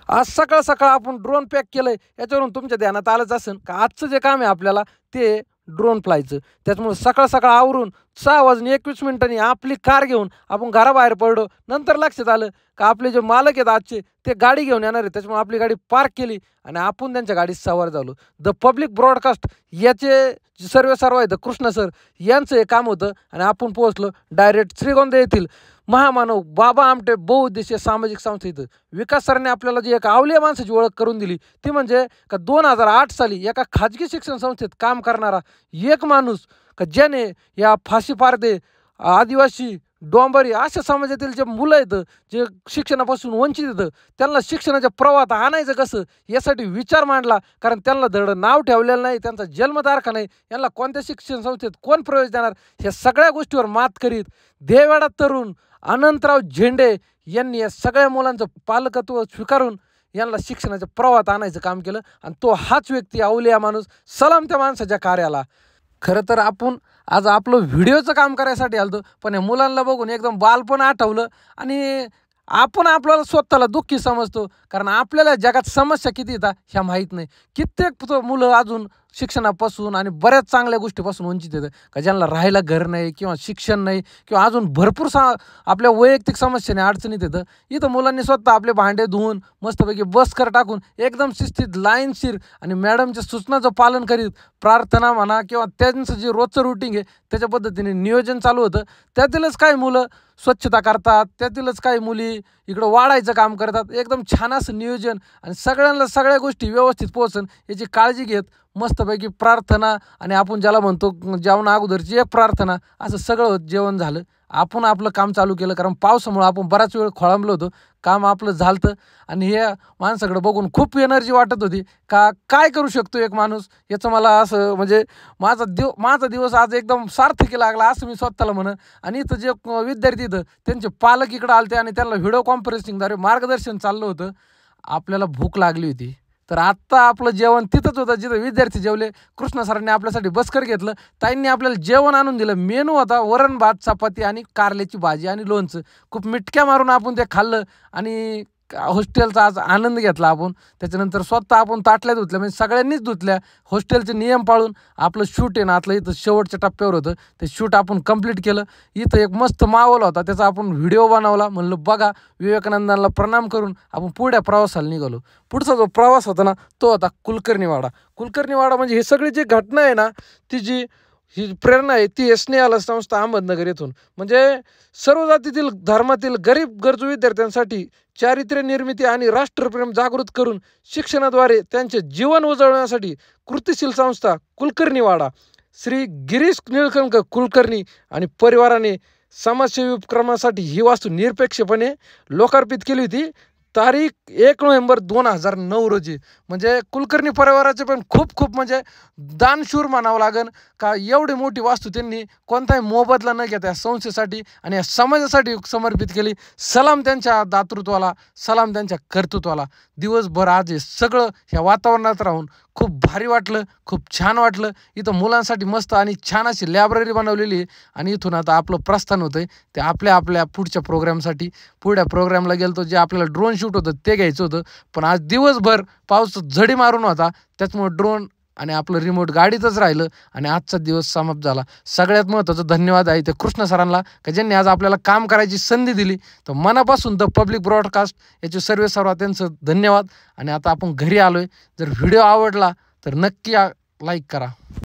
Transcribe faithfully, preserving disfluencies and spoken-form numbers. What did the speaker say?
आज सकाळ सकाळ आपण ड्रोन पॅक केलंय, याच्यावरून तुमच्या ध्यानात आलंच असेल का आजचं जे काम आहे आपल्याला ते ड्रोन फ्लायचं. त्याच्यामुळे सकाळ सकाळ आवरून सहा वाजून एकवीस मिनिटांनी आपली कार घेऊन आपण घराबाहेर पडलो. नंतर लक्षात आलं का आपले जे मालक आहेत आजचे ते गाडी घेऊन येणार आहे. त्याच्यामुळे आपली गाडी पार्क केली आणि आपण त्यांच्या गाडीत सवार झालो. द पब्लिक ब्रॉडकास्ट याचे सर्व सर्व आहेत कृष्णा सर यांचं हे काम होतं आणि आपण पोहोचलो डायरेक्ट श्रीगोंदा येथील महामानव बाबा आमटे बहुउद्देशीय सामाजिक संस्थेत. विकास सरांनी आपल्याला जी एक अवलिया माणसाची ओळख करून दिली ती म्हणजे का दोन हजार आठ साली एका खाजगी शिक्षण संस्थेत काम करणारा एक माणूस का ज्याने या फाशी पारदे आदिवासी डोंबरी अशा समाजातील जे मुलं आहेत जे शिक्षणापासून वंचित येतं त्यांना शिक्षणाच्या प्रवाहात आणायचं कसं यासाठी विचार मांडला. कारण त्यांना धड नाव ठेवलेलं नाही, त्यांचा जन्मतारखा नाही, यांना कोणत्या शिक्षण संस्थेत कोण प्रवेश देणार ह्या सगळ्या गोष्टीवर मात करीत देवेडा तरुण अनंतराव झेंडे यांनी या सगळ्या मुलांचं पालकत्व स्वीकारून यांना शिक्षणाच्या प्रवाहात आणायचं काम केलं. आणि तो हाच व्यक्ती अवलिया माणूस. सलाम त्या माणसाच्या कार्याला. खरं तर आपण आज आपलं व्हिडिओचं काम करायसाठी आलतो, पण या मुलांना बघून एकदम बालपण आठवलं आणि आपण आपल्याला स्वतःला दुःखी समजतो. कारण आपल्याला जगात समस्या किती येतात ह्या माहीत नाही. कित्येक मुलं अजून शिक्षणापासून आणि बऱ्याच चांगल्या गोष्टीपासून वंचित येतं का ज्यांना राहायला घर नाही किंवा शिक्षण नाही किंवा अजून भरपूर सा आपल्या वैयक्तिक समस्येने अडचणीत येतं. इथं मुलांनी स्वतः आपले भांडे धुवून मस्तपैकी बसकर टाकून एकदम शिस्तीत लाईनशीर आणि मॅडमच्या सूचनाचं पालन करीत प्रार्थना म्हणा किंवा त्यांचं जे रोजचं रुटीन आहे त्याच्या पद्धतीने नियोजन चालू होतं. त्यातीलच काही मुलं स्वच्छता करतात, त्यातीलच काही मुली इकडं वाढायचं काम करतात. एकदम छान असं नियोजन आणि सगळ्यांना सगळ्या गोष्टी व्यवस्थित पोहोचन याची काळजी घेत मस्तपैकी प्रार्थना आणि आपण ज्याला म्हणतो जेवणा अगोदरची एक प्रार्थना असं सगळं जेवण झालं. आपण आपलं काम चालू केलं कारण पावसामुळं आपण बराच वेळ खोळंबलो होतो. काम आपलं झालं आणि हे माणसाकडे बघून खूप एनर्जी वाटत होती का काय करू शकतो एक माणूस. याचं मला असं म्हणजे माझा दिव माझा दिवस आज एकदम सार्थकी लागला असं मी स्वतःला म्हणन. आणि इथं जे विद्यार्थी इथं त्यांचे पालक इकडं आलते आणि त्यांना व्हिडिओ कॉन्फरन्सिंगद्वारे मार्गदर्शन चाललं होतं. आपल्याला भूक लागली होती तर आत्ता आपलं जेवण तिथंच होतं जिथं विद्यार्थी जेवले. कृष्णा सरांनी आपल्यासाठी बसकर घेतलं, ताईंनी आपल्याला जेवण आणून दिलं. मेनू होता वरण भात चपाती आणि कारल्याची भाजी आणि लोणचं. खूप मिटक्या मारून आपण ते खाल्लं आणि हॉस्टेलचा आज आनंद घेतला आपण. त्याच्यानंतर स्वतः आपण ताटल्या धुतल्या म्हणजे सगळ्यांनीच धुतल्या. हॉस्टेलचे नियम पाळून आपलं शूट आहे ना आतलं इथं शेवटच्या टप्प्यावर होतं ते शूट आपण कंप्लीट केलं. इथं एक मस्त माहोल होता त्याचा आपण व्हिडिओ बनवला. म्हणलं बघा विवेकानंदांना प्रणाम करून आपण पुढ्या प्रवासाला निघालो. पुढचा जो प्रवास होता ना तो होता कुलकर्णीवाडा. कुलकर्णीवाडा म्हणजे ही सगळी जी घटना आहे ना ती जी ही प्रेरणा आहे ती स्नेहाला संस्था अहमदनगर येथून म्हणजे सर्व जातीतील धर्मातील गरीब गरजू विद्यार्थ्यांसाठी चारित्र्य निर्मिती आणि राष्ट्रप्रेम जागृत करून शिक्षणाद्वारे त्यांचे जीवन उजळण्यासाठी कृतिशील संस्था कुलकर्णीवाडा श्री गिरीश निळकंठ कुलकर्णी आणि परिवाराने समाजसेवी उपक्रमासाठी ही वास्तू निरपेक्षपणे लोकार्पित केली होती. तारीख एक नोव्हेंबर दोन हजार नऊ रोजी. म्हणजे कुलकर्णी परिवाराचे पण खूप खूप म्हणजे दानशूर म्हणावं लागेल का एवढी मोठी वास्तू त्यांनी कोणताही मोबदला न घेता या संस्थेसाठी आणि या समाजासाठी समर्पित केली. सलाम त्यांच्या दातृत्वाला, सलाम त्यांच्या कर्तृत्वाला. दिवसभर आज हे सगळं ह्या वातावरणात राहून खूप भारी वाटलं, खूप छान वाटलं. इथं मुलांसाठी मस्त आणि छान अशी लायब्ररी बनवलेली आहे आणि इथून आता आपलं प्रस्थान होतं आहे ते आपल्या आपल्या पुढच्या प्रोग्रामसाठी. पुढ्या प्रोग्रामला गेलो जे आपल्याला ड्रोन शूट होतं ते घ्यायचं होतं पण आज दिवसभर पाऊस झडी मारून होता त्याच्यामुळे ड्रोन आणि आपलं रिमोट गाडीतच राहिलं आणि आजचा दिवस समाप्त झाला. सगळ्यात महत्त्वाचं धन्यवाद आहे ते कृष्णा सरांना का ज्यांनी आज आपल्याला काम करायची संधी दिली. तर मनापासून द पब्लिक ब्रॉडकास्ट याचे सर्व सर्व त्यांचं धन्यवाद. आणि आता आपण घरी आलो आहे. जर व्हिडिओ आवडला तर नक्की लाईक करा.